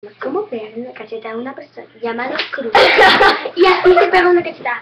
¿Cómo pegar una cacheta a una persona llamada Cruz? Y así se pega una cacheta.